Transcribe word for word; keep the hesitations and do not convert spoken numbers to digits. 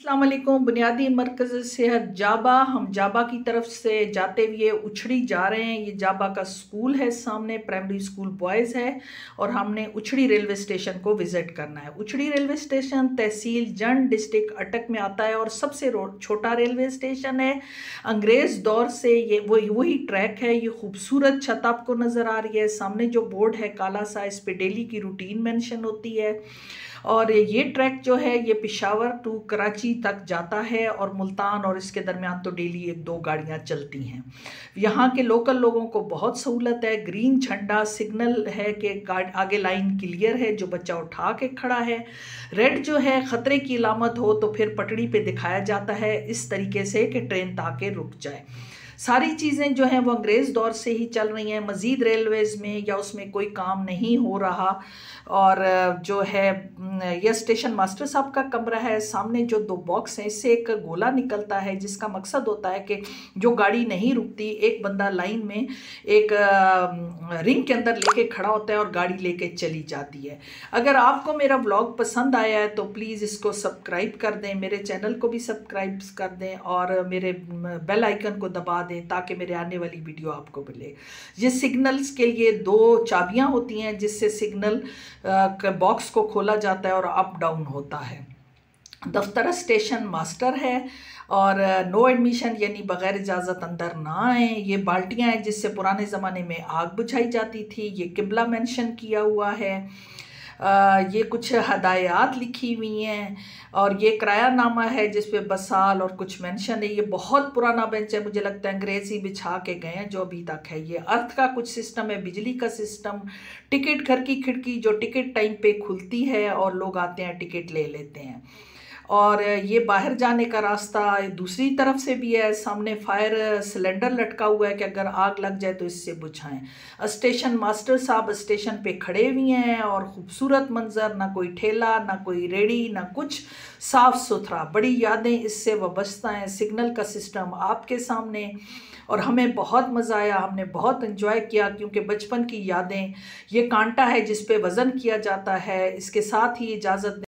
अस्सलाम वालेकुम। बुनियादी मरकज़ सेहत जाबा, हम जाबा की तरफ से जाते हुए उछड़ी जा रहे हैं। ये जाबा का स्कूल है, सामने प्राइमरी स्कूल बॉयज़ है और हमने उछड़ी रेलवे स्टेशन को विज़िट करना है। Uchhri railway station tehsil Jand district Attock में आता है और सबसे छोटा रेलवे स्टेशन है। अंग्रेज़ दौर से ये वही वही ट्रैक है। ये खूबसूरत छत आपको नज़र आ रही है। सामने जो बोर्ड है काला सा, इस पे डेली की रूटीन मेंशन होती है। और ये ट्रैक जो है ये पेशावर टू कराची तक जाता है और मुल्तान और इसके दरमियान तो डेली एक दो गाड़ियां चलती हैं। यहाँ के लोकल लोगों को बहुत सहूलत है। ग्रीन झंडा सिग्नल है कि आगे लाइन क्लियर है, जो बच्चा उठा के खड़ा है। रेड जो है ख़तरे की अलामत हो तो फिर पटड़ी पे दिखाया जाता है इस तरीके से कि ट्रेन ताकि रुक जाए। सारी चीज़ें जो हैं वो अंग्रेज़ दौर से ही चल रही हैं। मज़ीद रेलवेज़ में या उसमें कोई काम नहीं हो रहा। और जो है यह स्टेशन मास्टर साहब का कमरा है। सामने जो दो बॉक्स हैं इससे एक गोला निकलता है जिसका मकसद होता है कि जो गाड़ी नहीं रुकती, एक बंदा लाइन में एक रिंग के अंदर लेके खड़ा होता है और गाड़ी लेके चली जाती है। अगर आपको मेरा व्लॉग पसंद आया है तो प्लीज़ इसको सब्सक्राइब कर दें, मेरे चैनल को भी सब्सक्राइब कर दें और मेरे बेल आइकन को दबा दें ताकि मेरे आने वाली वीडियो आपको मिले। ये सिग्नल्स के लिए दो चाबियां होती हैं जिससे सिग्नल बॉक्स को खोला जाता है और अप डाउन होता है। दफ्तर स्टेशन मास्टर है और नो एडमिशन यानी बग़ैर इजाज़त अंदर ना आए। ये बाल्टियाँ हैं जिससे पुराने ज़माने में आग बुझाई जाती थी। ये किबला मेंशन किया हुआ है। आ, ये कुछ हदायत लिखी हुई हैं और ये किरायानामा है जिस पे बसाल और कुछ मेंशन है। ये बहुत पुराना बेंच है, मुझे लगता है अंग्रेज़ी बिछा के गए हैं जो अभी तक है। ये अर्थ का कुछ सिस्टम है, बिजली का सिस्टम, टिकट घर की खिड़की जो टिकट टाइम पे खुलती है और लोग आते हैं टिकट ले लेते हैं। और ये बाहर जाने का रास्ता दूसरी तरफ से भी है। सामने फायर सिलेंडर लटका हुआ है कि अगर आग लग जाए तो इससे बुझाएं। स्टेशन मास्टर साहब स्टेशन पे खड़े हुए हैं और ख़ूबसूरत मंजर, ना कोई ठेला ना कोई रेड़ी ना कुछ, साफ़ सुथरा। बड़ी यादें इससे वाबस्ता हैं। सिग्नल का सिस्टम आपके सामने और हमें बहुत मज़ा आया, हमने बहुत एंजॉय किया क्योंकि बचपन की यादें। ये कांटा है जिस पे वज़न किया जाता है। इसके साथ ही इजाज़त